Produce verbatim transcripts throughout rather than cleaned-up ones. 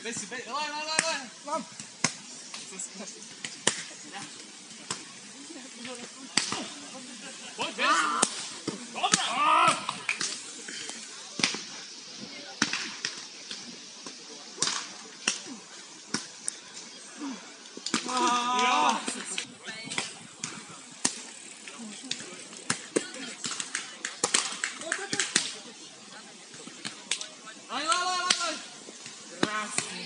Bez si, bez, lej, lej, lej, lej. Mám. Poď, bez. Dobrá. Jo. Lej, lej, lej, lej. Krásný.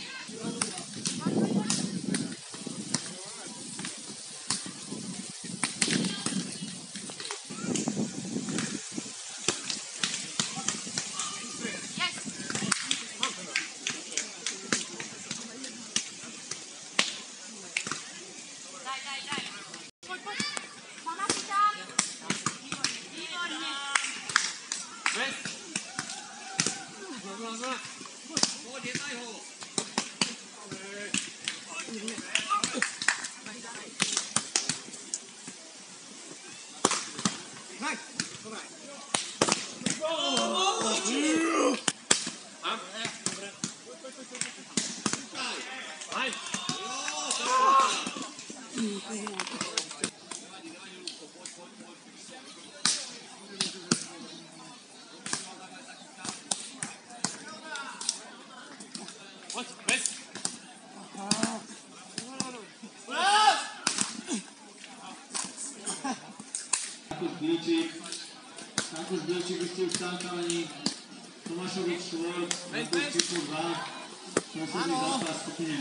Markus Bilčík vystihol v startovaní, Tomášovič Štvort, Markus číslo dva, posledný zápas v skupine.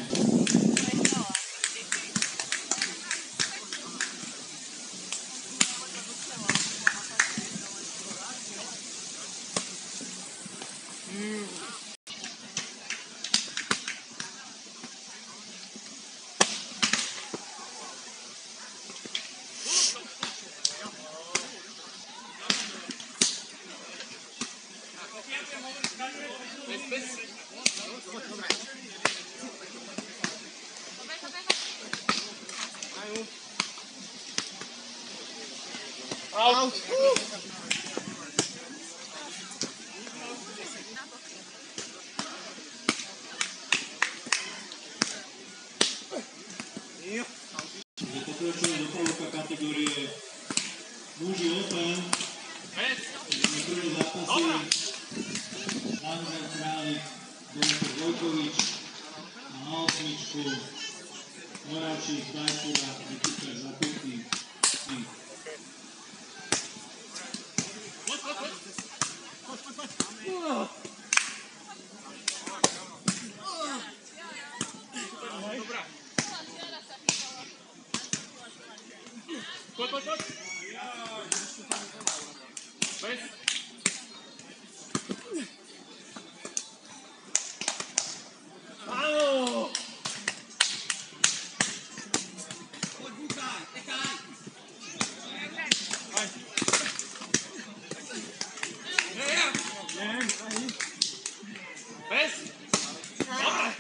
Out. Pokračujeme do prvka kategórie muži Open. První zápasy Daniel Králik, Dominik Vojkovič na osmičku, Moravčík, Vajkura, Nikita Zakutný. Poď, poď, poď. Bez. Áno. Poď, búchaj, tekaj. Aj. Bez. Dobre.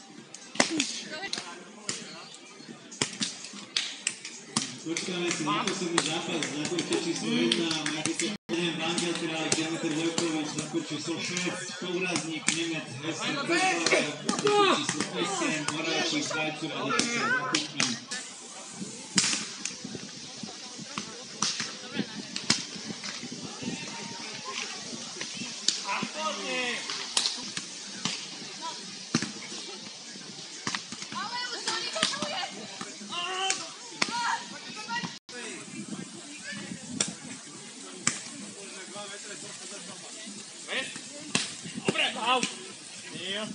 Počkáme si na posledný zápas, zákorče číslo jedna, Markus Vangel Králik, Demeter Vojkovič, zákorče číslo šesť, Poúrazník, Nemec, Hester Krstvaler, zákorče číslo osem, Moravčík, Vajcura, Nikita Zakutný. Dobre, out. Jo.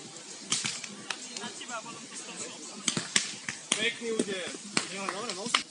Pekný úder. Jo, dobre, bol si.